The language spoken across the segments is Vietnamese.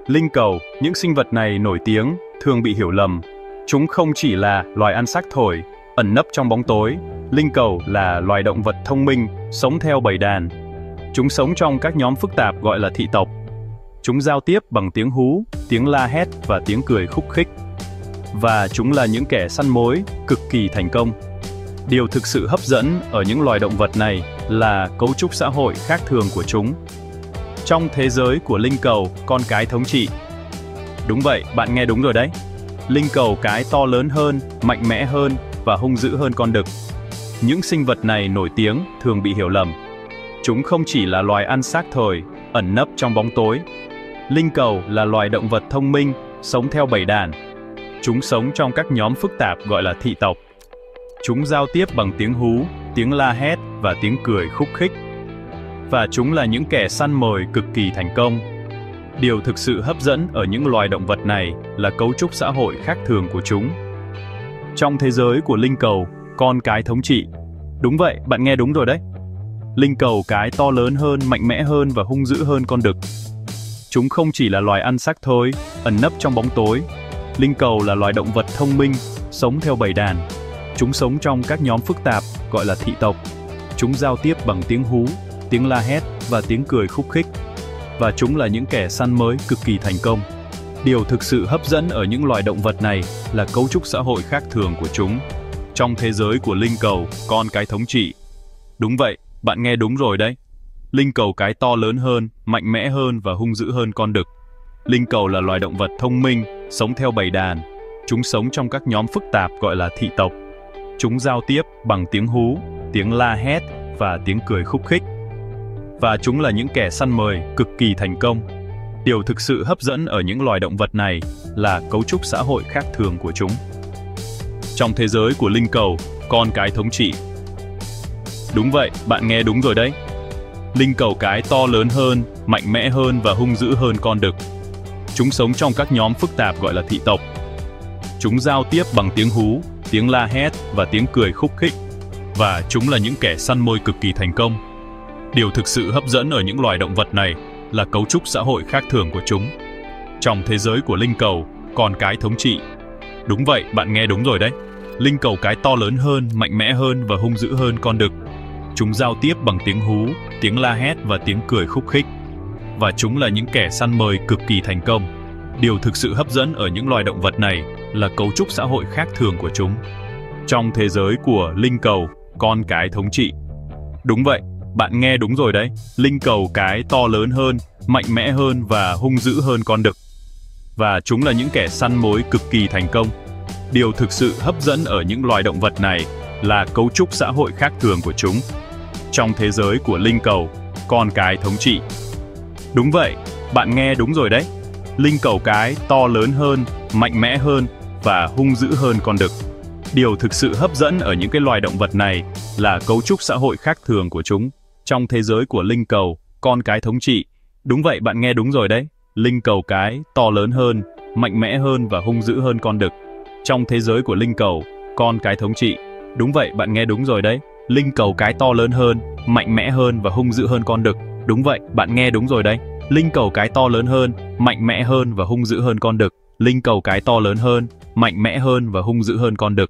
Linh cầu, những sinh vật này nổi tiếng, thường bị hiểu lầm. Chúng không chỉ là loài ăn xác thổi, ẩn nấp trong bóng tối. Linh cầu là loài động vật thông minh, sống theo bầy đàn. Chúng sống trong các nhóm phức tạp gọi là thị tộc. Chúng giao tiếp bằng tiếng hú, tiếng la hét và tiếng cười khúc khích. Và chúng là những kẻ săn mối cực kỳ thành công. Điều thực sự hấp dẫn ở những loài động vật này là cấu trúc xã hội khác thường của chúng. Trong thế giới của linh cầu, con cái thống trị. Đúng vậy, bạn nghe đúng rồi đấy. Linh cầu cái to lớn hơn, mạnh mẽ hơn và hung dữ hơn con đực. Những sinh vật này nổi tiếng, thường bị hiểu lầm. Chúng không chỉ là loài ăn xác thổi, ẩn nấp trong bóng tối. Linh cầu là loài động vật thông minh, sống theo bầy đàn. Chúng sống trong các nhóm phức tạp gọi là thị tộc. Chúng giao tiếp bằng tiếng hú, tiếng la hét và tiếng cười khúc khích. Và chúng là những kẻ săn mồi cực kỳ thành công. Điều thực sự hấp dẫn ở những loài động vật này là cấu trúc xã hội khác thường của chúng. Trong thế giới của linh cầu, con cái thống trị. Đúng vậy, bạn nghe đúng rồi đấy. Linh cầu cái to lớn hơn, mạnh mẽ hơn và hung dữ hơn con đực. Chúng không chỉ là loài ăn xác thối, ẩn nấp trong bóng tối. Linh cầu là loài động vật thông minh, sống theo bầy đàn. Chúng sống trong các nhóm phức tạp, gọi là thị tộc. Chúng giao tiếp bằng tiếng hú, tiếng la hét và tiếng cười khúc khích. Và chúng là những kẻ săn mới cực kỳ thành công. Điều thực sự hấp dẫn ở những loài động vật này là cấu trúc xã hội khác thường của chúng. Trong thế giới của linh cầu, con cái thống trị. Đúng vậy, bạn nghe đúng rồi đấy. Linh cầu cái to lớn hơn, mạnh mẽ hơn và hung dữ hơn con đực. Linh cầu là loài động vật thông minh, sống theo bầy đàn. Chúng sống trong các nhóm phức tạp gọi là thị tộc. Chúng giao tiếp bằng tiếng hú, tiếng la hét và tiếng cười khúc khích. Và chúng là những kẻ săn mồi cực kỳ thành công. Điều thực sự hấp dẫn ở những loài động vật này là cấu trúc xã hội khác thường của chúng. Trong thế giới của linh cầu, con cái thống trị. Đúng vậy, bạn nghe đúng rồi đấy. Linh cầu cái to lớn hơn, mạnh mẽ hơn và hung dữ hơn con đực. Chúng sống trong các nhóm phức tạp gọi là thị tộc. Chúng giao tiếp bằng tiếng hú, tiếng la hét và tiếng cười khúc khích. Và chúng là những kẻ săn mồi cực kỳ thành công. Điều thực sự hấp dẫn ở những loài động vật này là cấu trúc xã hội khác thường của chúng. Trong thế giới của linh cầu, con cái thống trị. Đúng vậy, bạn nghe đúng rồi đấy. Linh cầu cái to lớn hơn, mạnh mẽ hơn và hung dữ hơn con đực. Chúng giao tiếp bằng tiếng hú, tiếng la hét và tiếng cười khúc khích. Và chúng là những kẻ săn mồi cực kỳ thành công. Điều thực sự hấp dẫn ở những loài động vật này là cấu trúc xã hội khác thường của chúng. Trong thế giới của linh cầu, con cái thống trị. Đúng vậy, bạn nghe đúng rồi đấy. Linh cầu cái to lớn hơn, mạnh mẽ hơn và hung dữ hơn con đực. Và chúng là những kẻ săn mồi cực kỳ thành công. Điều thực sự hấp dẫn ở những loài động vật này là cấu trúc xã hội khác thường của chúng. Trong thế giới của linh cầu, con cái thống trị. Đúng vậy, bạn nghe đúng rồi đấy. Linh cầu cái to lớn hơn, mạnh mẽ hơn và hung dữ hơn con đực. Điều thực sự hấp dẫn ở những cái loài động vật này là cấu trúc xã hội khác thường của chúng. Trong thế giới của linh cầu, con cái thống trị. Đúng vậy, bạn nghe đúng rồi đấy. Linh cầu cái to lớn hơn, mạnh mẽ hơn và hung dữ hơn con đực. Trong thế giới của linh cầu, con cái thống trị. Đúng vậy, bạn nghe đúng rồi đấy. Linh cầu cái to lớn hơn, mạnh mẽ hơn và hung dữ hơn con đực. Đúng vậy, bạn nghe đúng rồi đấy. Linh cầu cái to lớn hơn, mạnh mẽ hơn và hung dữ hơn con đực. Linh cầu cái to lớn hơn, mạnh mẽ hơn và hung dữ hơn con đực.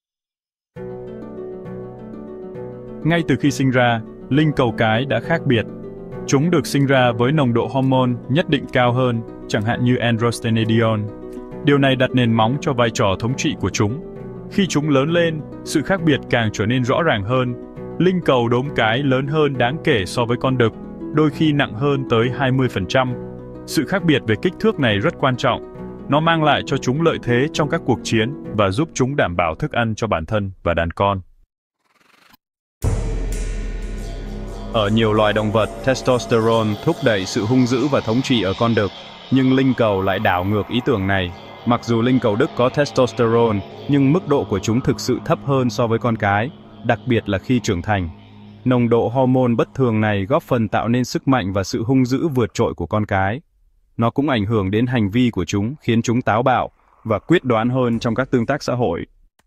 Ngay từ khi sinh ra, linh cầu cái đã khác biệt. Chúng được sinh ra với nồng độ hormone nhất định cao hơn, chẳng hạn như androstenedione. Điều này đặt nền móng cho vai trò thống trị của chúng. Khi chúng lớn lên, sự khác biệt càng trở nên rõ ràng hơn. Linh cầu đốm cái lớn hơn đáng kể so với con đực, đôi khi nặng hơn tới 20%. Sự khác biệt về kích thước này rất quan trọng. Nó mang lại cho chúng lợi thế trong các cuộc chiến và giúp chúng đảm bảo thức ăn cho bản thân và đàn con. Ở nhiều loài động vật, testosterone thúc đẩy sự hung dữ và thống trị ở con đực, nhưng linh cầu lại đảo ngược ý tưởng này. Mặc dù linh cầu Đức có testosterone, nhưng mức độ của chúng thực sự thấp hơn so với con cái, đặc biệt là khi trưởng thành. Nồng độ hormone bất thường này góp phần tạo nên sức mạnh và sự hung dữ vượt trội của con cái. Nó cũng ảnh hưởng đến hành vi của chúng, khiến chúng táo bạo và quyết đoán hơn trong các tương tác xã hội.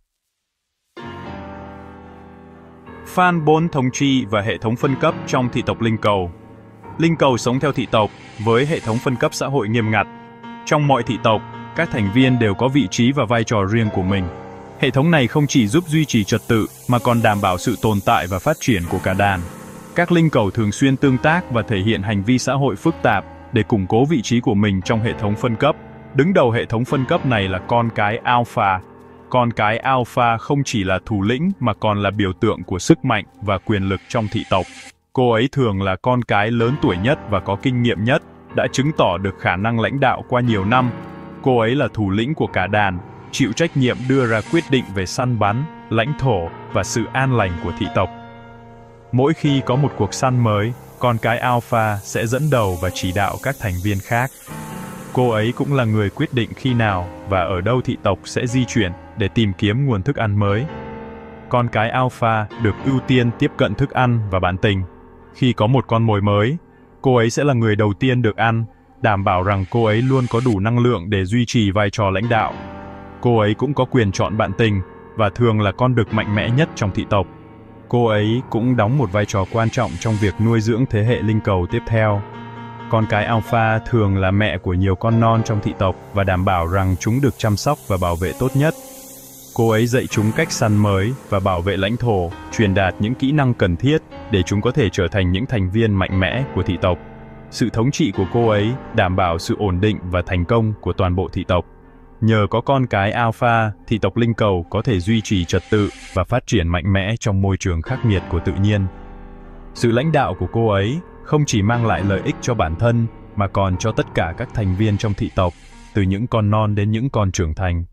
Phan 4 thống trị và hệ thống phân cấp trong thị tộc linh cầu. Linh cầu sống theo thị tộc với hệ thống phân cấp xã hội nghiêm ngặt. Trong mọi thị tộc, các thành viên đều có vị trí và vai trò riêng của mình. Hệ thống này không chỉ giúp duy trì trật tự mà còn đảm bảo sự tồn tại và phát triển của cả đàn. Các linh cầu thường xuyên tương tác và thể hiện hành vi xã hội phức tạp để củng cố vị trí của mình trong hệ thống phân cấp. Đứng đầu hệ thống phân cấp này là con cái Alpha. Con cái Alpha không chỉ là thủ lĩnh mà còn là biểu tượng của sức mạnh và quyền lực trong thị tộc. Cô ấy thường là con cái lớn tuổi nhất và có kinh nghiệm nhất, đã chứng tỏ được khả năng lãnh đạo qua nhiều năm. Cô ấy là thủ lĩnh của cả đàn, chịu trách nhiệm đưa ra quyết định về săn bắn, lãnh thổ và sự an lành của thị tộc. Mỗi khi có một cuộc săn mới, con cái Alpha sẽ dẫn đầu và chỉ đạo các thành viên khác. Cô ấy cũng là người quyết định khi nào và ở đâu thị tộc sẽ di chuyển để tìm kiếm nguồn thức ăn mới. Con cái Alpha được ưu tiên tiếp cận thức ăn và bạn tình. Khi có một con mồi mới, cô ấy sẽ là người đầu tiên được ăn, đảm bảo rằng cô ấy luôn có đủ năng lượng để duy trì vai trò lãnh đạo. Cô ấy cũng có quyền chọn bạn tình và thường là con đực mạnh mẽ nhất trong thị tộc. Cô ấy cũng đóng một vai trò quan trọng trong việc nuôi dưỡng thế hệ linh cầu tiếp theo. Con cái Alpha thường là mẹ của nhiều con non trong thị tộc và đảm bảo rằng chúng được chăm sóc và bảo vệ tốt nhất. Cô ấy dạy chúng cách săn mới và bảo vệ lãnh thổ, truyền đạt những kỹ năng cần thiết để chúng có thể trở thành những thành viên mạnh mẽ của thị tộc. Sự thống trị của cô ấy đảm bảo sự ổn định và thành công của toàn bộ thị tộc. Nhờ có con cái Alpha, thị tộc linh cầu có thể duy trì trật tự và phát triển mạnh mẽ trong môi trường khắc nghiệt của tự nhiên. Sự lãnh đạo của cô ấy không chỉ mang lại lợi ích cho bản thân mà còn cho tất cả các thành viên trong thị tộc, từ những con non đến những con trưởng thành.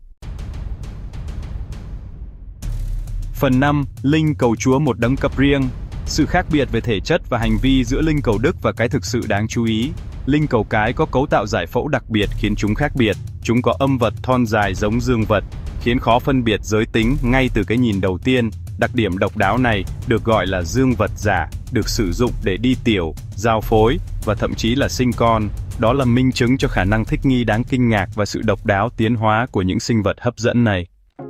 Phần 5. Linh cầu chúa một đấng cấp riêng. Sự khác biệt về thể chất và hành vi giữa linh cầu đức và cái thực sự đáng chú ý. Linh cầu cái có cấu tạo giải phẫu đặc biệt khiến chúng khác biệt. Chúng có âm vật thon dài giống dương vật, khiến khó phân biệt giới tính ngay từ cái nhìn đầu tiên. Đặc điểm độc đáo này được gọi là dương vật giả, được sử dụng để đi tiểu, giao phối và thậm chí là sinh con. Đó là minh chứng cho khả năng thích nghi đáng kinh ngạc và sự độc đáo tiến hóa của những sinh vật hấp dẫn này.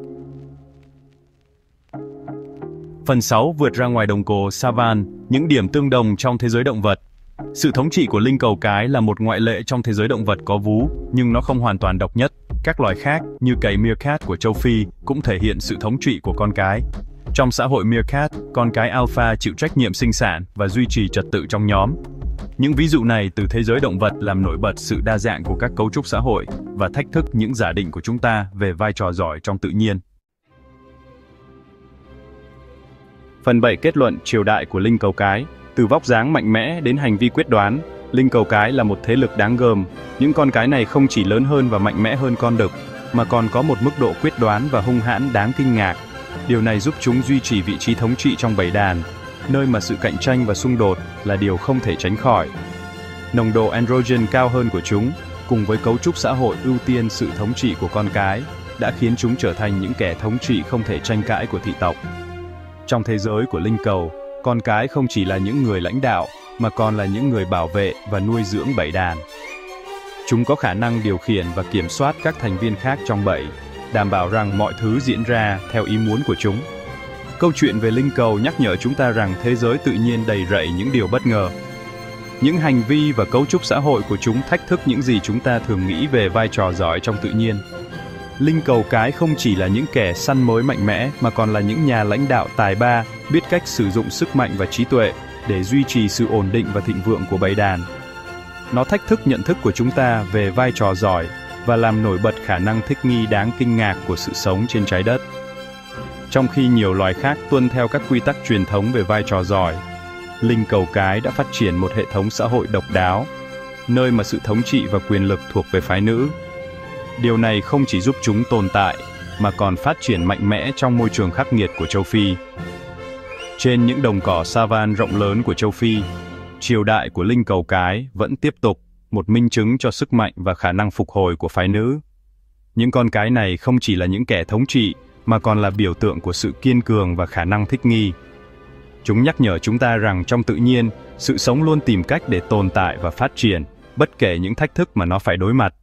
Phần 6. Vượt ra ngoài đồng cỏ Savan, những điểm tương đồng trong thế giới động vật. Sự thống trị của linh cầu cái là một ngoại lệ trong thế giới động vật có vú, nhưng nó không hoàn toàn độc nhất. Các loài khác, như cầy meerkat của châu Phi, cũng thể hiện sự thống trị của con cái. Trong xã hội meerkat, con cái alpha chịu trách nhiệm sinh sản và duy trì trật tự trong nhóm. Những ví dụ này từ thế giới động vật làm nổi bật sự đa dạng của các cấu trúc xã hội và thách thức những giả định của chúng ta về vai trò giỏi trong tự nhiên. Phần 7. Kết luận triều đại của linh cầu cái. Từ vóc dáng mạnh mẽ đến hành vi quyết đoán, linh cầu cái là một thế lực đáng gờm. Những con cái này không chỉ lớn hơn và mạnh mẽ hơn con đực, mà còn có một mức độ quyết đoán và hung hãn đáng kinh ngạc. Điều này giúp chúng duy trì vị trí thống trị trong bầy đàn, nơi mà sự cạnh tranh và xung đột là điều không thể tránh khỏi. Nồng độ androgen cao hơn của chúng, cùng với cấu trúc xã hội ưu tiên sự thống trị của con cái, đã khiến chúng trở thành những kẻ thống trị không thể tranh cãi của thị tộc. Trong thế giới của linh cầu, con cái không chỉ là những người lãnh đạo, mà còn là những người bảo vệ và nuôi dưỡng bầy đàn. Chúng có khả năng điều khiển và kiểm soát các thành viên khác trong bầy, đảm bảo rằng mọi thứ diễn ra theo ý muốn của chúng. Câu chuyện về linh cầu nhắc nhở chúng ta rằng thế giới tự nhiên đầy rẫy những điều bất ngờ. Những hành vi và cấu trúc xã hội của chúng thách thức những gì chúng ta thường nghĩ về vai trò giỏi trong tự nhiên. Linh cầu cái không chỉ là những kẻ săn mồi mạnh mẽ mà còn là những nhà lãnh đạo tài ba, biết cách sử dụng sức mạnh và trí tuệ để duy trì sự ổn định và thịnh vượng của bầy đàn. Nó thách thức nhận thức của chúng ta về vai trò giỏi và làm nổi bật khả năng thích nghi đáng kinh ngạc của sự sống trên trái đất. Trong khi nhiều loài khác tuân theo các quy tắc truyền thống về vai trò giỏi, linh cầu cái đã phát triển một hệ thống xã hội độc đáo, nơi mà sự thống trị và quyền lực thuộc về phái nữ. Điều này không chỉ giúp chúng tồn tại, mà còn phát triển mạnh mẽ trong môi trường khắc nghiệt của châu Phi. Trên những đồng cỏ savan rộng lớn của châu Phi, triều đại của linh cầu cái vẫn tiếp tục, một minh chứng cho sức mạnh và khả năng phục hồi của phái nữ. Những con cái này không chỉ là những kẻ thống trị, mà còn là biểu tượng của sự kiên cường và khả năng thích nghi. Chúng nhắc nhở chúng ta rằng trong tự nhiên, sự sống luôn tìm cách để tồn tại và phát triển, bất kể những thách thức mà nó phải đối mặt.